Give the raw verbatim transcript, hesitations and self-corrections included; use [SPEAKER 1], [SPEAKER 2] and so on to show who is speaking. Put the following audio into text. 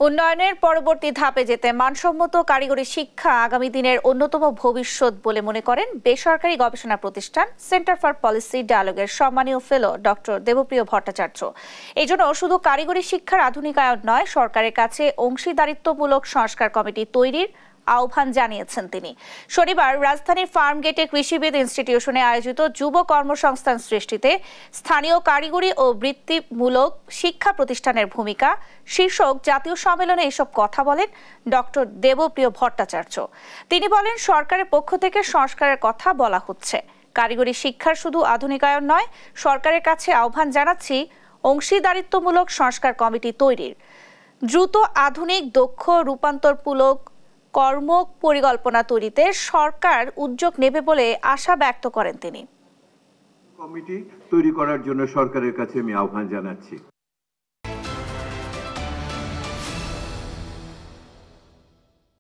[SPEAKER 1] উন্নয়নের পরবর্তী ধাপে যেতে মানসম্মত কারিগরি শিক্ষা আগামী দিনের অন্যতম ভবিষ্যৎ বলে মনে করেন বেসরকারি গবেষণা প্রতিষ্ঠান সেন্টার ফর পলিসি ডায়ালগের সম্মানীয় ফেলো ডক্টর দেবপ্রিয় ভট্টাচার্য। এই জন্য শুধু কারিগরি শিক্ষার আধুনিকায়ন নয়, সরকারের কাছে অংশীদারিত্বমূলক সংস্কার কমিটি তৈরির আহ্বান জানিয়েছেন তিনি। শনিবার রাজধানীর ফার্মগেটে কৃষিবিদ ইনস্টিটিউশনে আয়োজিত যুব কর্মসংস্থান সৃষ্টিতে স্থানীয় কারিগরি ও বৃত্তিমূলক শিক্ষা প্রতিষ্ঠানের ভূমিকা শীর্ষক জাতীয় সম্মেলনে এসব কথা বলেন ডক্টর দেবপ্রিয় ভট্টাচার্য। তিনি বলেন, সরকারের পক্ষ থেকে সংস্কারের কথা বলা হচ্ছে, কারিগরি শিক্ষার শুধু আধুনিকায়ন নয়, সরকারের কাছে আহ্বান জানাচ্ছি অংশীদারিত্বমূলক সংস্কার কমিটি তৈরির। দ্রুত আধুনিক দক্ষ রূপান্তরমূলক কর্ম পরিকল্পনা তৈরিতে সরকার উদ্যোগ নেবে বলে আশা ব্যক্ত করেন তিনি।
[SPEAKER 2] কমিটি তৈরি করার জন্য সরকারের কাছে আমি আহ্বান জানাচ্ছি।